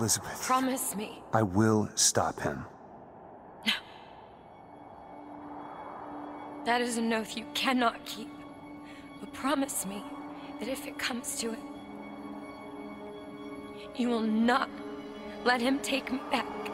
Elizabeth. Promise me. I will stop him. No. That is an oath you cannot keep. But promise me that if it comes to it, you will not let him take me back.